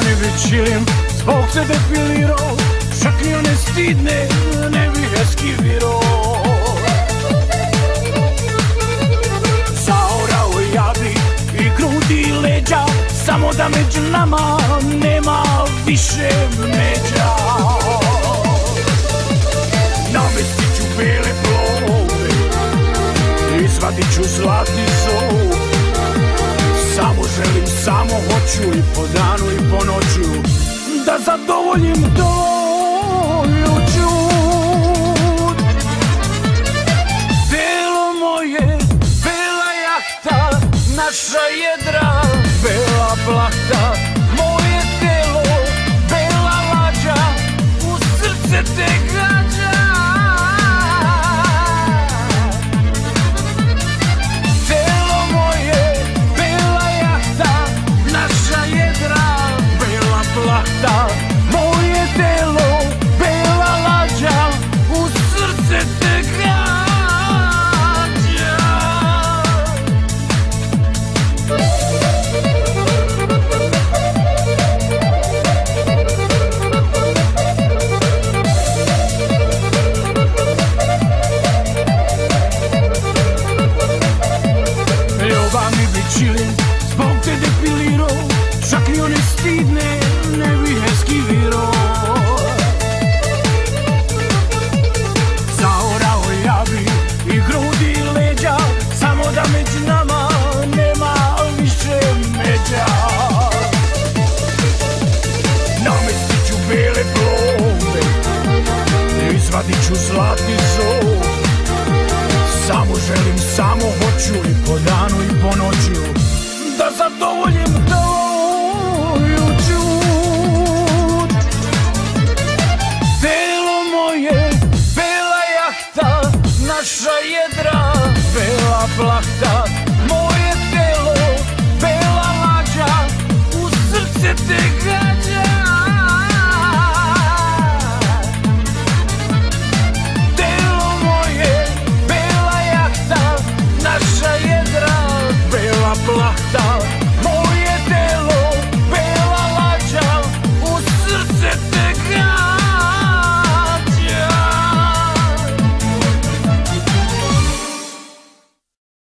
ne bi čilim, zbog te depilirao, čak i one stidne ne bih eskivirao. Zaorao ja bi i grudi i leđa, samo da među nama nema više međa. Namestit ću bele plove, izvadit ću zlatni zov. Samo želim, samo hoću i po danu i po noću da zadovoljim tvoju ćud. Belo moje, bela jahta, naša jedra, bela plahta, moje telo, bela lađa, u srce te gađa. Telo moje, bela jahta, naša jedra, bela plahta, moje telo, bela lađa, u srce te gađa. Zbog te depilirao, čak i one stidne ne bih eskivirao. Zaorao ja bi i grudi i leđa, samo da među nama nema više međa. Namestit ću bele plove, izvadit ću zlatni zov. Samo želim, samo hoću i po danu i po noću da zadovoljim tvoju ćud. Telo moje, bela jahta, naša jedra, bela plahta, moje telo, bela lađa, u srce te gađa.